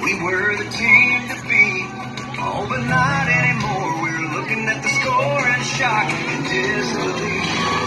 We were the team to beat. Oh, but not anymore. We're looking at the score in shock and disbelief.